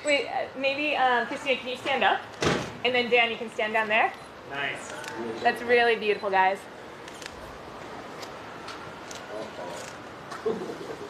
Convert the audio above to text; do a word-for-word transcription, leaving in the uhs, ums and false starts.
Wait, uh, maybe, um, Christina, can you stand up? And then Dan, you can stand down there. Nice. That's really beautiful, guys. Uh-oh.